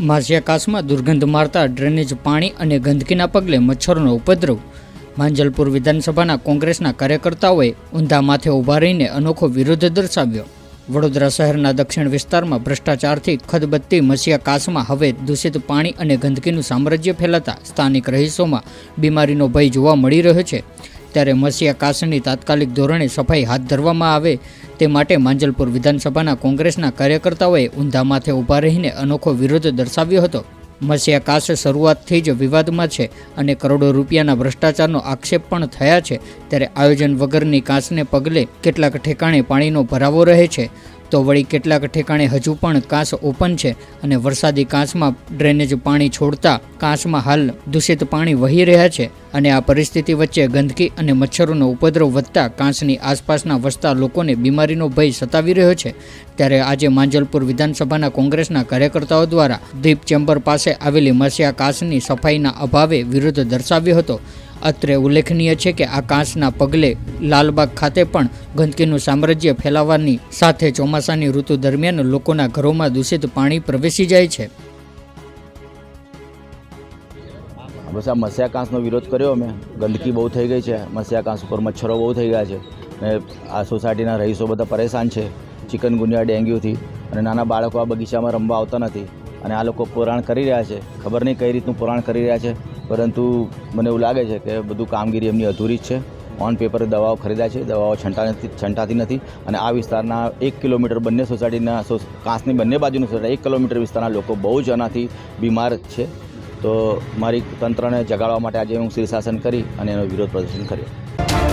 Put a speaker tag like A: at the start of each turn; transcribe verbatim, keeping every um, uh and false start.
A: માસિયાકાસમાં દુર્ગંધ મારતા ડ્રેનેજ પાણી અને ગંદકીના પગલે મચ્છરોનો ઉપદ્રવ। માંજલપુર વિધાનસભાના કોંગ્રેસના કાર્યકર્તાઓએ ઊંધા માથે ઊભા રહીને અનોખો વિરોધ દર્શાવ્યો। વડોદરા શહેરના દક્ષિણ વિસ્તારમાં ભ્રષ્ટાચારથી ખદબદતી મસિયાકાસમાં હવે દૂષિત પાણી અને ગંદકીનું સામ્રાજ્ય ફેલાતા સ્થાનિક રહીશોમાં બીમારીનો ભય જોવા મળી રહ્યો છે। ત્યારે મસિયાકાસની તાત્કાલિક ધોરણે સફાઈ હાથ ધરવામાં આવે તે માટે માંજલપુર વિધાનસભાના કોંગ્રેસના કાર્યકર્તાઓએ ઊંધા માથે ઊભા રહીને અનોખો વિરોધ દર્શાવ્યો હતો। મસિયાકાસ શરૂઆતથી જ વિવાદમાં છે અને કરોડો રૂપિયાના ભ્રષ્ટાચારનો આક્ષેપ પણ થયા છે। ત્યારે આયોજન વગરની કાંસને પગલે કેટલાક ઠેકાણે પાણીનો ભરાવો રહે છે તો વળી કેટલાક ઠેકાણે હજુ પણ કાંસ ઓપન છે અને વરસાદી કાંસમાં ડ્રેનેજ પાણી છોડતા કાંસમાં હાલ દૂષિત પાણી વહી રહ્યા છે અને આ પરિસ્થિતિ વચ્ચે ગંદકી અને મચ્છરોનો ઉપદ્રવ વધતા કાંસની આસપાસના વસતા લોકોને બીમારીનો ભય સતાવી રહ્યો છે। ત્યારે આજે માંજલપુર વિધાનસભાના કોંગ્રેસના કાર્યકર્તાઓ દ્વારા દીપ ચેમ્બર પાસે આવેલી મસિયાકાસની સફાઈના અભાવે વિરોધ દર્શાવ્યો હતો। અત્રે ઉલ્લેખનીય છે કે આ કાંસના પગલે લાલબાગ ખાતે પણ ગંદકીનું સામ્રાજ્ય ફેલાવાની સાથે ચોમાસાની ઋતુ દરમિયાન લોકોના ઘરોમાં દૂષિત પાણી પ્રવેશી જાય છે।
B: બસ આ મસિયાકાસનો વિરોધ કર્યો અમે। ગંદકી બહુ થઈ ગઈ છે, મસિયાકાસ ઉપર મચ્છરો બહુ થઈ ગયા છે અને આ સોસાયટીના રહીશો બધા પરેશાન છે ચિકનગુનિયા ડેન્ગ્યુથી અને નાના બાળકો આ બગીચામાં રમવા આવતા નથી અને આ લોકો પુરાણ કરી રહ્યા છે। ખબર નહીં કઈ રીતનું પુરાણ કરી રહ્યા છે, પરંતુ મને એવું લાગે છે કે બધું કામગીરી એમની અધૂરી જ છે। ઓન પેપર દવાઓ ખરીદ્યા છે, દવાઓ છંટા નથી છંટાતી નથી અને આ વિસ્તારના એક કિલોમીટર બંને સોસાયટીના કાંસની બંને બાજુની સોસાયટી એક કિલોમીટર વિસ્તારના લોકો બહુ જ આનાથી બીમાર છે। તો મારી તંત્રને જગાડવા માટે આજે હું શીર્ષાસન કરી અને એનો વિરોધ પ્રદર્શન કર્યો।